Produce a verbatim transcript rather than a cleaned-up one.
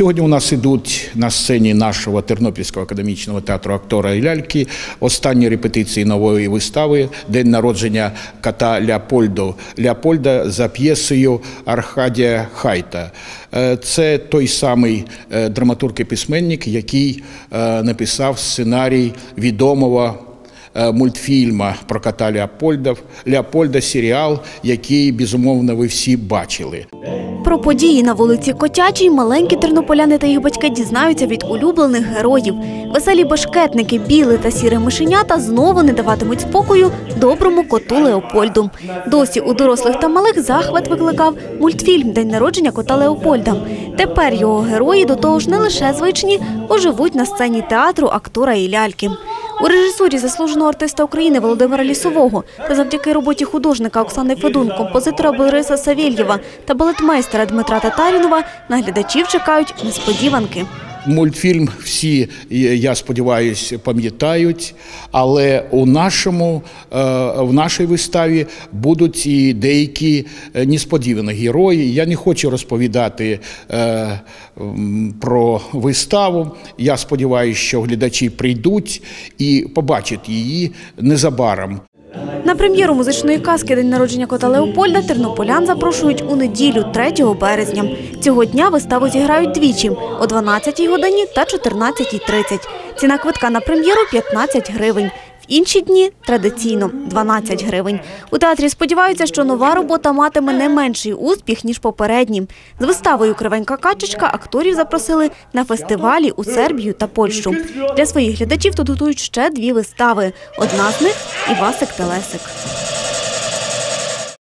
Сьогодні у нас ідуть на сцені нашого Тернопільського академічного театру «Актора і ляльки» останні репетиції нової вистави «День народження кота Леопольду. Леопольда» за п'єсою Аркадія Хайта. Це той самий драматург і письменник, який написав сценарій відомого мультфільму про кота Леопольда, Леопольда, серіал, який, безумовно, ви всі бачили. Про події на вулиці Котячій маленькі тернополяни та їх батьки дізнаються від улюблених героїв. Веселі бешкетники, біле та сіре мишенята знову не даватимуть спокою доброму коту Леопольду. Досі у дорослих та малих захват викликав мультфільм «День народження кота Леопольда». Тепер його герої, до того ж не лише звичні, оживуть на сцені театру «Актора і ляльки». У режисурі заслуженого артиста України Володимира Лісового та завдяки роботі художника Оксани Федун, композитора Бориса Савєльєва та балетмейстера Дмитра Татарінова на глядачів чекають несподіванки. Мультфільм всі, я сподіваюся, пам'ятають, але у нашому, в нашій виставі будуть і деякі несподівані герої. Я не хочу розповідати про виставу. Я сподіваюся, що глядачі прийдуть і побачать її незабаром. На прем'єру музичної казки «День народження кота Леопольда» тернополян запрошують у неділю, третього березня. Цього дня виставу зіграють двічі – о дванадцятій годині та чотирнадцятій тридцять. Ціна квитка на прем'єру – п'ятнадцять гривень. В інші дні – традиційно – дванадцять гривень. У театрі сподіваються, що нова робота матиме не менший успіх, ніж попередні. З виставою «Кривенька качечка» акторів запросили на фестивалі у Сербію та Польщу. Для своїх глядачів тут готують ще дві вистави. Одна з них – «Івасик Телесик».